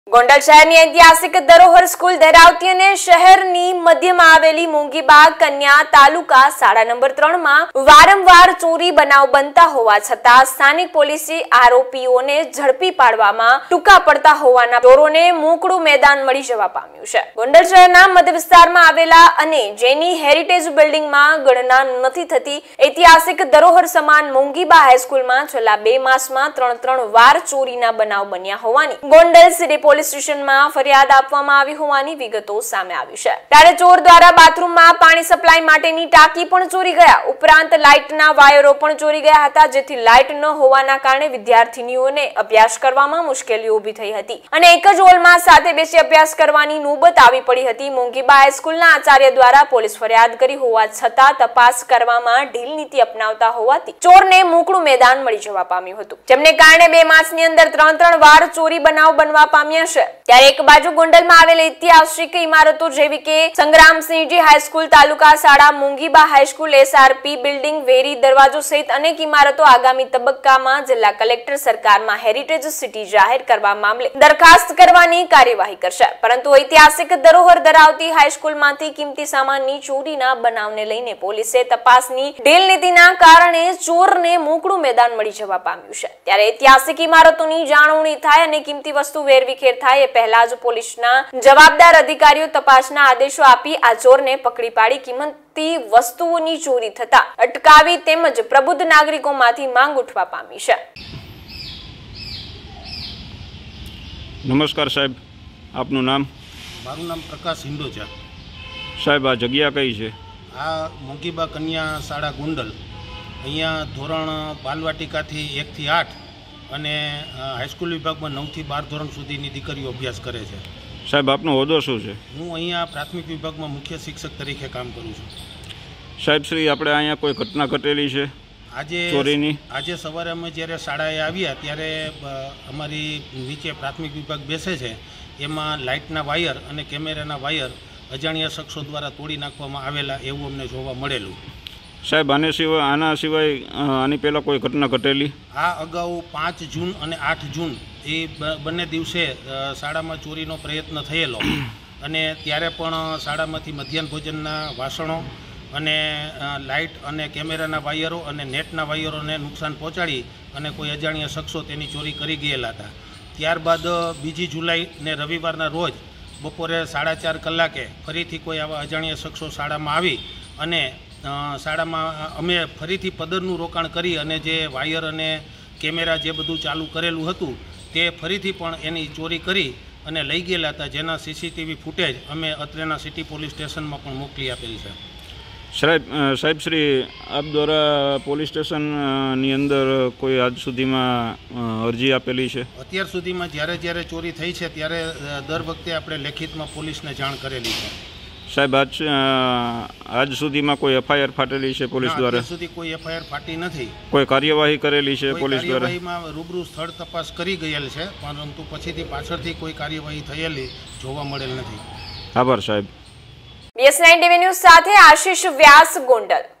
ગોંડલ શહેરની ઐતિહાસિક ધરોહર સ્કૂલ ધરાવતી અને શહેરની મધ્યમાં આવેલી મોંઘીબાગ કન્યા તાલુકા શાળા નંબર 3 માં વારંવાર ચોરી બનાવ બનતા હોવા છતાં સ્થાનિક પોલીસે આરોપીઓને ઝડપી પાડવામાં ટૂંકા પડતા હોવાના ચોરોને મોકળું મેદાન મળી જવા પામ્યું છે। ગોંડલ શહેરના મધ્ય વિસ્તારમાં આવેલા અને જેની હેરિટેજ બિલ્ડિંગમાં ગણના નથી થતી ઐતિહાસિક ધરોહર સમાન મોંઘીબા હાઈસ્કૂલમાં છેલ્લા 2 માસમાં 3 વાર ચોરીના બનાવ બન્યા હોવાની ગોંડલ સિટી પોલીસ સ્ટેશનમાં ફરિયાદ આપવામાં આવી હોવાની વિગતો સામે આવી છે। ત્યારે ચોર દ્વારા બાથરૂમમાં પાણી સપ્લાય માટેની ટાંકી પણ ચોરી ગયા, ઉપરાંત લાઇટના વાયરો પણ ચોરી ગયા હતા, જેથી લાઇટ ન હોવાના કારણે વિદ્યાર્થીનીઓને અભ્યાસ કરવામાં મુશ્કેલીઓ ઊભી થઈ હતી અને એક જ હોલમાં સાથે બેસી અભ્યાસ કરવાની નોબત આવી પડી હતી। મોંઘીબા હાઈસ્કૂલના આચાર્ય દ્વારા પોલીસ ફરિયાદ કરી હોવા છતાં તપાસ કરવામાં ઢીલ નીતિ અપનાવતા હોવાથી ચોરને મોકળું મેદાન મળી જવા પામ્યું હતું, જેમને કારણે 2 માસની અંદર 3 વાર ચોરી બનાવ બનવા પામ્યા છે। ત્યારે એક બાજુ ગોંડલમાં આવેલી ઐતિહાસિક ઇમારતો જેવી કે સંગ્રામસિંહજી હાઈસ્કૂલ, તાલુકા શાળા, મોંઘીબા હાઈસ્કૂલ, એસઆરપી બિલ્ડિંગ, વેરી દરવાજો સહિત અનેક ઇમારતો આગામી તબક્કામાં જિલ્લા કલેક્ટર સરકારમાં હેરિટેજ સિટી જાહેર કરવા મામલે દરખાસ્ત કરવાની કાર્યવાહી કરશે, પરંતુ ઐતિહાસિક ધરોહર ધરાવતી હાઈસ્કૂલમાંથી કિંમતી સામાનની ચોરીના બનાવને લઈને પોલીસે તપાસની ઢીલ નીતિના કારણે ચોરને મોકળું મેદાન મળી જવા પામ્યું છે। ત્યારે ઐતિહાસિક ઇમારતોની જાળવણી થાય અને કિંમતી વસ્તુ વેરવિખેર થાય એ પહેલા જ પોલીસના જવાબદાર અધિકારીઓ તપાસના આદેશો આપી આ ચોરને પકડી પાડી કિંમતી વસ્તુઓની ચોરી થતા અટકાવી તેમજ પ્રબુદ્ધ નાગરિકોમાંથી માંગ ઉઠવા પામી છે। નમસ્કાર સાહેબ, આપનું નામ? મારું નામ પ્રકાશ હિંડોચા। સાહેબ, આ જગ્યા કઈ છે? આ મોંઘીબા કન્યા શાળા ગોંડલ, અહીંયા ધોરણ બાલવાટિકાથી 1 થી 8 અને હાઈસ્કૂલ વિભાગમાં 9 થી 12 ધોરણ સુધીની દીકરીઓ અભ્યાસ કરે છે। સાહેબ, આપનો હોદ્દો શું છે? હું અહીંયા પ્રાથમિક વિભાગમાં મુખ્ય શિક્ષક તરીકે કામ કરું છું। સાહેબ શ્રી, આપણે અહીંયા કોઈ ઘટના ઘટેલી છે ચોરીની? આજે સવારે અમે જ્યારે શાળાએ આવ્યા ત્યારે અમારી નીચે પ્રાથમિક વિભાગ બેસે છે, એમાં લાઇટના વાયર અને કેમેરાના વાયર અજાણ્યા શખ્સો દ્વારા તોડી નાખવામાં આવેલા એવું અમને જોવા મળેલું। સાહેબ, આના સિવાય આની પહેલાં કોઈ ઘટના ઘટેલી? આ અગાઉ 5 જૂન અને 8 જૂન એ બંને દિવસે શાળામાં ચોરીનો પ્રયત્ન થયેલો અને ત્યારે પણ શાળામાંથી મધ્યાહન ભોજનના વાસણો અને લાઇટ અને કેમેરાના વાયરો અને નેટના વાયરોને નુકસાન પહોંચાડી અને કોઈ અજાણ્યા શખ્સો તેની ચોરી કરી ગયેલા હતા। ત્યારબાદ 2 જુલાઈ ને રવિવારના રોજ બપોરે 4:30 કલાકે ફરીથી કોઈ આવા અજાણ્યા શખ્સો શાળામાં આવી અને શાળામાં અમે ફરીથી પદરનું રોકાણ કરી અને જે વાયર અને કેમેરા જે બધું ચાલુ કરેલું હતું તે ફરીથી પણ એની ચોરી કરી અને લઈ ગયેલા હતા, જેના સીસીટીવી ફૂટેજ અમે અત્રેના સિટી પોલીસ સ્ટેશનમાં પણ મોકલી આપેલી છે। સાહેબ શ્રી, આપ દ્વારા પોલીસ સ્ટેશનની અંદર કોઈ આજ સુધીમાં અરજી આપેલી છે? અત્યાર સુધીમાં જ્યારે ચોરી થઈ છે ત્યારે દર વખતે આપણે લેખિતમાં પોલીસને જાણ કરેલી છે। સાહેબ, આજ સુધીમાં કોઈ એફઆઈઆર ફાટેલી છે પોલીસ દ્વારા? અત્યાર સુધી કોઈ એફઆઈઆર ફાટી નથી। કોઈ કાર્યવાહી કરેલી છે પોલીસ દ્વારા? કાર્યવાહીમાં રૂબરૂ સ્થળ તપાસ કરી ગયેલ છે, પરંતુ પછીથી પાછળથી કોઈ કાર્યવાહી થયેલી જોવા મળેલ નથી। આભાર સાહેબ। BS9 TV ન્યૂઝ સાથે આશીષ વ્યાસ, ગોંડલ।